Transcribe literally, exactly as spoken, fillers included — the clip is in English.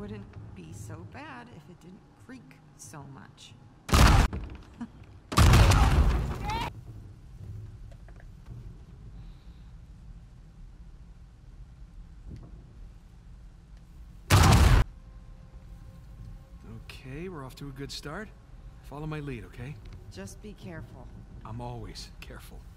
wouldn't be so bad if it didn't creak so much. Okay, we're off to a good start. Follow my lead, okay? Just be careful. I'm always careful.